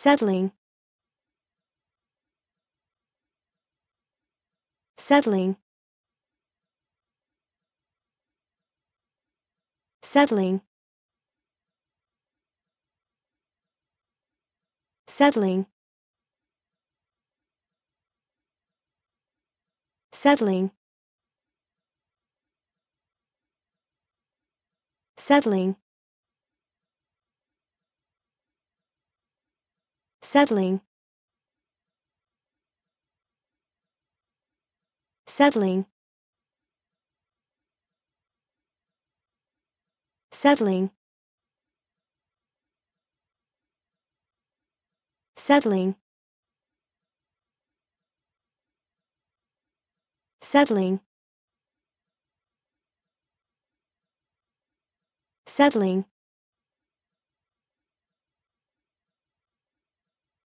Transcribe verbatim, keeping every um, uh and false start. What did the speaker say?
settling, settling, settling, settling, settling, settling, settling, settling, settling, settling, settling, settling,